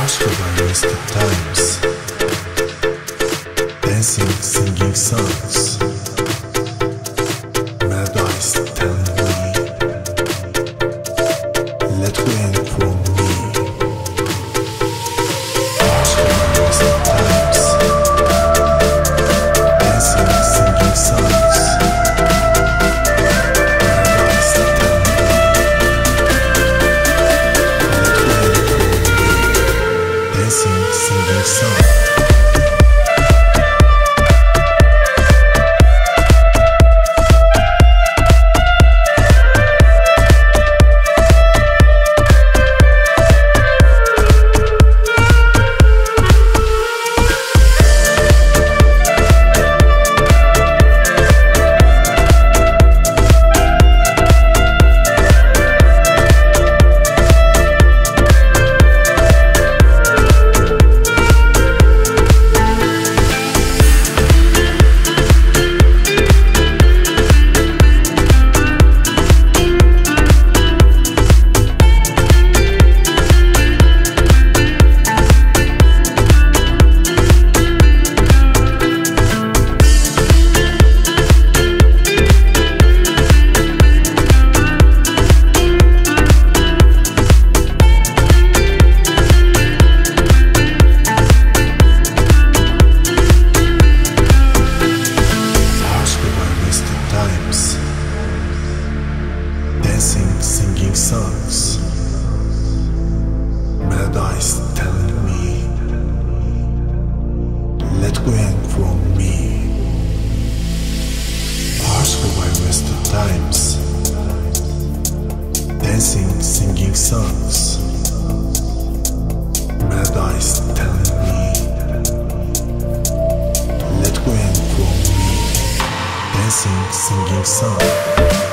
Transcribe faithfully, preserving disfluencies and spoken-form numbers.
Aşkı var wasted times, dancing, singing songs, mad eyes telling me, let go in from me. Aşkı var wasted times, dancing, singing songs, mad eyes telling me, let go in from me. Dancing, singing songs. Dancing, singing songs, mad eyes telling me, let go in from me. Aşkı var wasted times, dancing, singing songs, mad eyes telling me, let go in from me. Dancing, singing songs.